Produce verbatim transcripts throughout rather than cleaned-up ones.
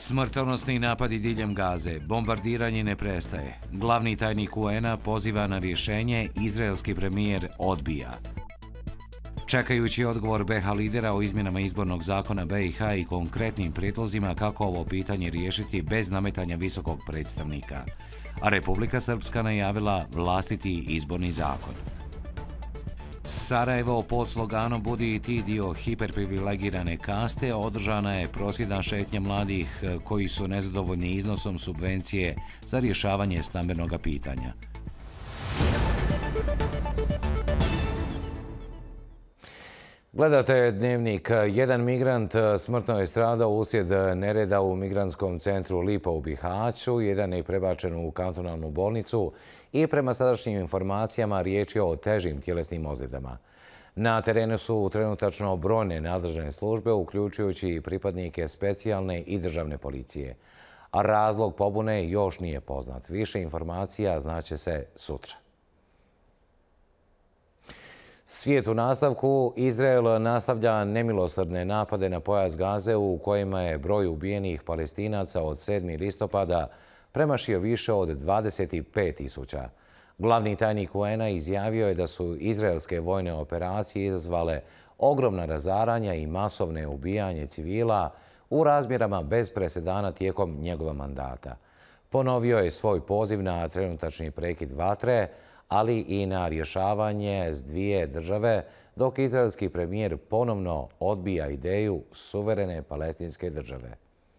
Smrtonosni napadi diljem Gaze, bombardiranje ne prestaje. Glavni tajnik U N-a poziva na rješenje, izraelski premijer odbija. Čekajući odgovor B iH lidera o izmjenama izbornog zakona B iH i konkretnim prijedlozima kako ovo pitanje riješiti bez nametanja visokog predstavnika, a Republika Srpska najavila vlastiti izborni zakon. Sarajevo pod sloganom Budi i ti dio hiperprivilegirane kaste održana je prosvjedna šetnja mladih koji su nezadovoljni iznosom subvencije za rješavanje stambenog pitanja. Gledate Dnevnik. Jedan migrant smrtno je stradao uslijed nereda u migrantskom centru Lipa u Bihaću. Jedan je prebačen u kantonalnu bolnicu i prema sadašnjim informacijama riječ je o težim tjelesnim ozljedama. Na terenu su trenutačno brojne nadležne službe, uključujući i pripadnike specijalne i državne policije. A razlog pobune još nije poznat. Više informacija znaće se sutra. Svijet u nastavku. Izrael nastavlja nemilosrdne napade na pojas Gaze u kojima je broj ubijenih Palestinaca od sedmog listopada premašio više od dvadeset pet tisuća. Glavni tajnik U N-a izjavio je da su izraelske vojne operacije izazvale ogromna razaranja i masovne ubijanje civila u razmjerama bez presedana tijekom njegova mandata. Ponovio je svoj poziv na trenutačni prekid vatre, ali i na rješavanje s dvije države, dok izraelski premijer ponovno odbija ideju suverene palestinske države.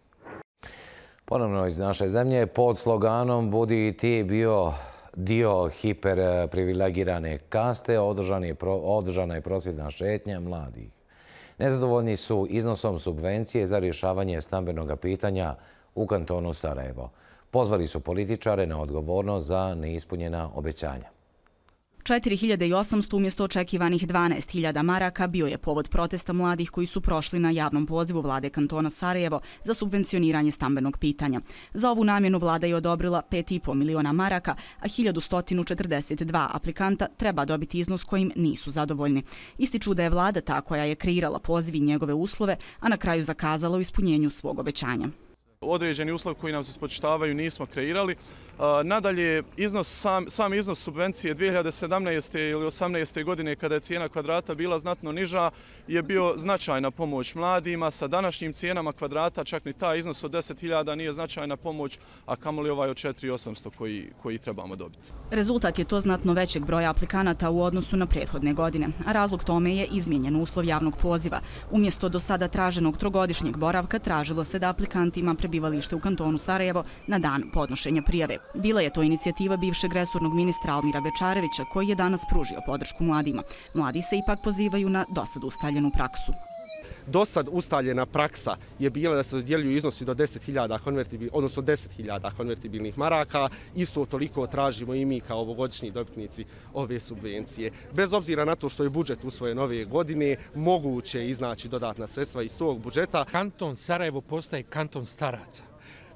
Ponovno iz naše zemlje pod sloganom Budi i ti bio dio hiperprivilegirane kaste održana je prosvjedna šetnja mladih. Nezadovoljni su iznosom subvencije za rješavanje stambenog pitanja u kantonu Sarajevo. Pozvali su političare na odgovornost za neispunjena obećanja. četiri hiljade osamsto umjesto očekivanih dvanaest hiljada maraka bio je povod protesta mladih koji su prošli na javnom pozivu vlade kantona Sarajevo za subvencioniranje stambenog pitanja. Za ovu namjenu vlada je odobrila pet i po miliona maraka, a hiljadu sto četrdeset dva aplikanta treba dobiti iznos kojim nisu zadovoljni. Ističu da je vlada ta koja je kreirala poziv i njegove uslove, a na kraju zakazala u ispunjenju svog obećanja. Određeni uslovi koji nam se spočitavaju nismo kreirali. Nadalje, iznos, sam, sam iznos subvencije dvije hiljade sedamnaeste. ili osamnaeste. godine kada je cijena kvadrata bila znatno niža je bio značajna pomoć mladima. Sa današnjim cijenama kvadrata čak ni taj iznos od deset hiljada nije značajna pomoć, a kamoli ovaj od četiri hiljade osamsto koji, koji trebamo dobiti. Rezultat je to znatno većeg broja aplikanata u odnosu na prethodne godine, a razlog tome je izmijenjen uslov javnog poziva. Umjesto do sada traženog trogodišnjeg boravka tražilo se da aplikant ima prebivalište u kantonu Sarajevo na dan podnošenja prijave. Bila je to inicijativa bivšeg resornog ministra Almira Bečarevića koji je danas pružio podršku mladima. Mladi se ipak pozivaju na dosad ustaljenu praksu. Dosad ustaljena praksa je bila da se dodjeljuju iznosi do deset hiljada konvertibilnih, odnosno deset hiljada konvertibilnih maraka. Isto toliko tražimo i mi kao ovogodišnji dobitnici ove subvencije. Bez obzira na to što je budžet usvojen ove godine, moguće je iznaći dodatna sredstva iz tog budžeta. Kanton Sarajevo postaje kanton staraca.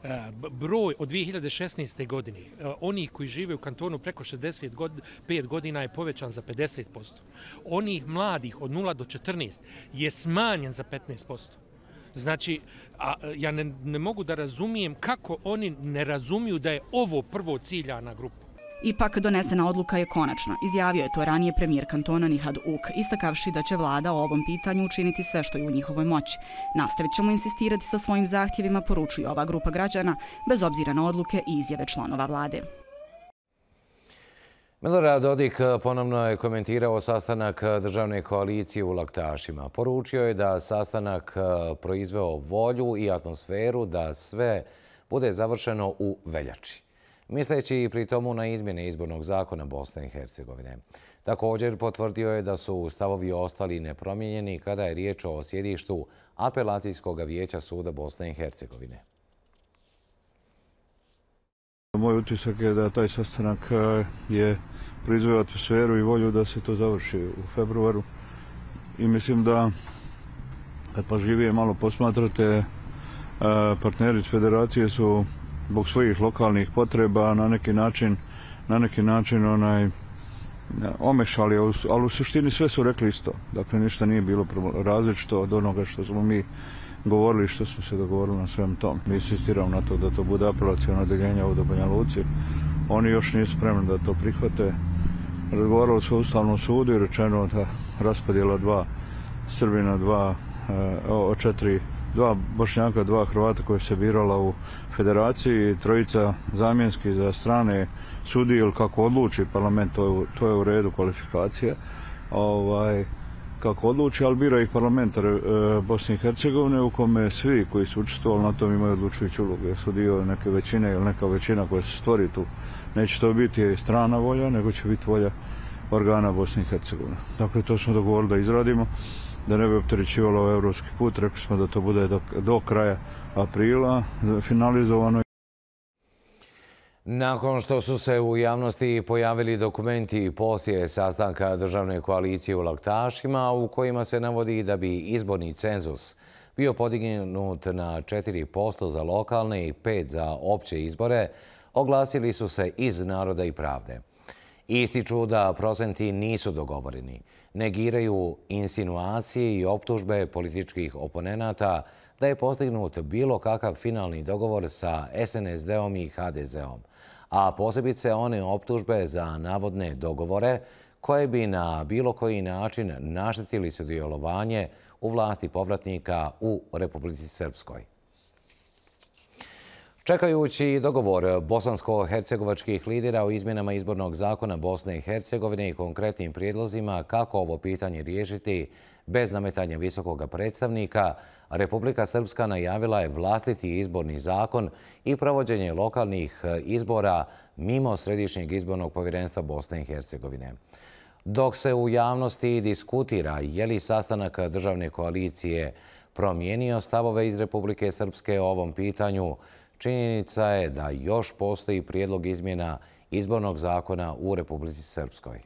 Broj od dvije hiljade šesnaeste. godine onih koji žive u kantonu preko šezdeset pet godina je povećan za pedeset posto. Onih mladih od nula do četrnaest je smanjen za petnaest posto. Znači, a, ja ne, ne mogu da razumijem kako oni ne razumiju da je ovo prvo ciljana grupa. Ipak donesena odluka je konačna, izjavio je to ranije premijer kantona Nihad Uk, istakavši da će vlada o ovom pitanju učiniti sve što je u njihovoj moći. Nastavit ćemo insistirati sa svojim zahtjevima, poručuje ova grupa građana, bez obzira na odluke i izjave članova vlade. Milorad Dodik ponovno je komentirao sastanak državne koalicije u Laktašima. Poručio je da sastanak proizveo volju i atmosferu da sve bude završeno u veljači, misleći pri tomu na izmjene izbornog zakona Bosne i Hercegovine. Također potvrdio je da su stavovi ostali nepromijenjeni kada je riječ o sjedištu Apelacijskog vijeća suda Bosne i Hercegovine. Moj utisak je da taj sastanak je proizveo atmosferu i volju da se to završi u februaru. I mislim da, kad pažljivije malo posmatrate, partneri iz federacije su zbog svojih lokalnih potreba na neki način, na neki način onaj, omešali, ali u suštini sve su rekli isto. Dakle, ništa nije bilo različito od onoga što smo mi govorili i što smo se dogovorili na svem tom. Mi insistiramo na to da to bude apelaciono odeljenje ovdje u Banja Luci. Oni još nisu spremni da to prihvate. Razgovaralo se o Ustavnom sudu i rečeno da raspodjela dva Srbina, dva, o, četiri, dva Bošnjaka, dva Hrvata koje se birala u federaciji, trojica zamjenski za strane sudije ili kako odluči parlament, to je, to je u redu kvalifikacije. Ovaj, kako odluči, ali bira ih parlamentar e, Bosne i Hercegovine u kome svi koji su učestvovali na tom imaju odlučujuću ulogu, jer su dio neke većine ili neka većina koja se stvori tu. Neće to biti strana volja, nego će biti volja organa Bosne i Hercegovine. Dakle, to smo dogovorili da izradimo, da ne bi opterećivalo ovaj evropski put. Rekli smo da to bude do, do kraja aprila finalizovano. Nakon što su se u javnosti pojavili dokumenti poslije sastanka državne koalicije u Laktašima u kojima se navodi da bi izborni cenzus bio podignut na četiri posto za lokalne i pet za opće izbore, oglasili su se iz Naroda i pravde. Ističu da procenti nisu dogovoreni, negiraju insinuacije i optužbe političkih oponenata da je postignut bilo kakav finalni dogovor sa S N S D-om i H D Z-om, a posebice one optužbe za navodne dogovore koje bi na bilo koji način naštetili sudjelovanje u vlasti povratnika u Republici Srpskoj. Čekajući dogovor bosansko-hercegovačkih lidera o izmjenama izbornog zakona Bosne i Hercegovine i konkretnim prijedlozima kako ovo pitanje riješiti bez nametanja visokog predstavnika, Republika Srpska najavila je vlastiti izborni zakon i provođenje lokalnih izbora mimo Središnjeg izbornog povjerenstva Bosne i Hercegovine. Dok se u javnosti diskutira je li sastanak državne koalicije promijenio stavove iz Republike Srpske o ovom pitanju, činjenica je da još postoji prijedlog izmjena izbornog zakona u Republici Srpskoj.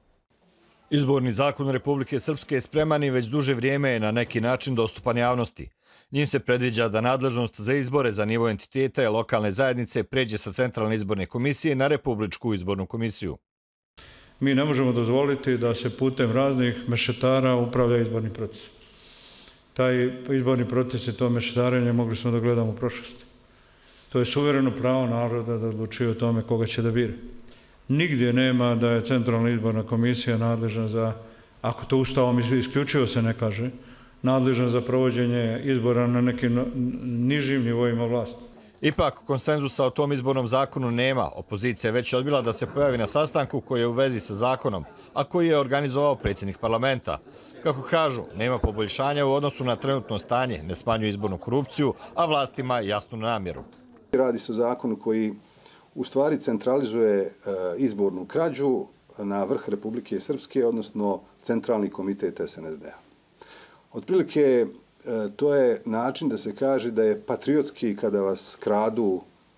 Izborni zakon Republike Srpske je spreman i već duže vrijeme je na neki način dostupan javnosti. Njim se predviđa da nadležnost za izbore za nivo entiteta i lokalne zajednice pređe sa Centralne izborne komisije na Republičku izbornu komisiju. Mi ne možemo dozvoliti da se putem raznih mešetara upravlja izborni proces. Taj izborni proces i to mešetarenje mogli smo da gledamo u prošlosti. To je suvereno pravo naroda da odlučuje o tome koga će da bira. Nigdje nema da je Centralna izborna komisija nadležna za, ako to Ustavom isključivo se ne kaže, nadležna za provođenje izbora na nekim nižim nivoima vlasti. Ipak, konsenzusa o tom izbornom zakonu nema. Opozicija je već odbila da se pojavi na sastanku koji je u vezi sa zakonom, a koji je organizovao predsjednik parlamenta. Kako kažu, nema poboljšanja u odnosu na trenutno stanje, ne smanjuje izbornu korupciju, a vlastima jasnu namjeru. Radi se o zakonu koji u stvari centralizuje izbornu krađu na vrh Republike Srpske, odnosno Centralni komitet S N S D-a. Otprilike, to je način da se kaže da je patriotski kada vas kradu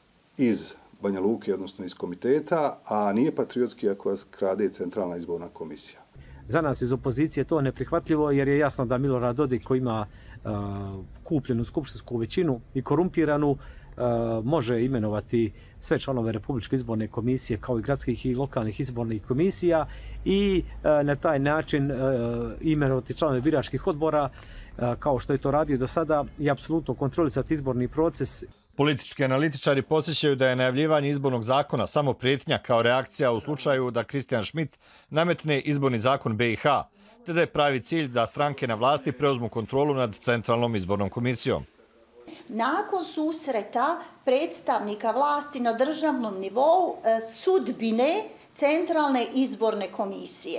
iz Banja Luke, odnosno iz komiteta, a nije patriotski ako vas krade Centralna izborna komisija. Za nas iz opozicije to neprihvatljivo jer je jasno da Milorad Dodik koji ima uh, kupljenu skupštinsku većinu i korumpiranu uh, može imenovati sve članove Republičke izborne komisije kao i gradskih i lokalnih izbornih komisija i uh, na taj način uh, imenovati članove biračkih odbora uh, kao što je to radio do sada i apsolutno kontrolisati izborni proces. Politički analitičari posjećaju da je najavljivanje izbornog zakona samo prijetnja kao reakcija u slučaju da Kristijan Schmidt nametne izborni zakon B i H, te da je pravi cilj da stranke na vlasti preuzmu kontrolu nad Centralnom izbornom komisijom. Nakon susreta predstavnika vlasti na državnom nivou sudbine Centralne izborne komisije.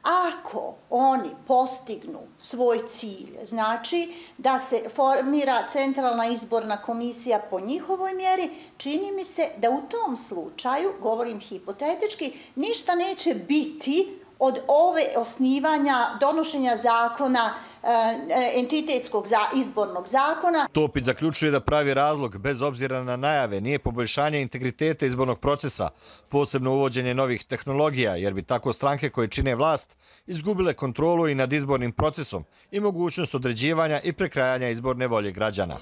Ako oni postignu svoj cilj, znači da se formira Centralna izborna komisija po njihovoj mjeri, čini mi se da u tom slučaju, govorim hipotetički, ništa neće biti od ove osnivanja, donošenja zakona, entitetskog izbornog zakona. Topić zaključuje da pravi razlog, bez obzira na najave, nije poboljšanje integriteta izbornog procesa, posebno uvođenje novih tehnologija, jer bi tako stranke koje čine vlast izgubile kontrolu i nad izbornim procesom i mogućnost određivanja i prekrajanja izborne volje građana.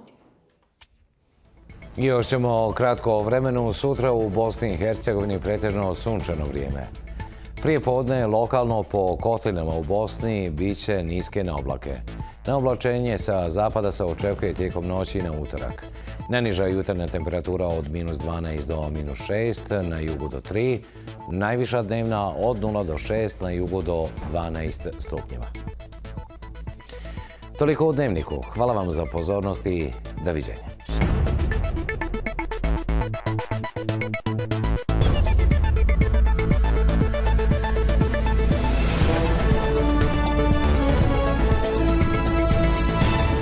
Još ćemo kratko o vremenu. Sutra u Bosni i Hercegovini pretežno sunčano vrijeme. Prije podne lokalno po kotlinama u Bosni biće niske na oblake. Na oblačenje sa zapada se očekuje tijekom noći na utorak. Najniža jutarnja temperatura od minus dvanaest do minus šest, na jugu do tri, najviša dnevna od nula do šest, na jugu do dvanaest stupnjeva. Toliko u Dnevniku. Hvala vam za pozornost i doviđenja.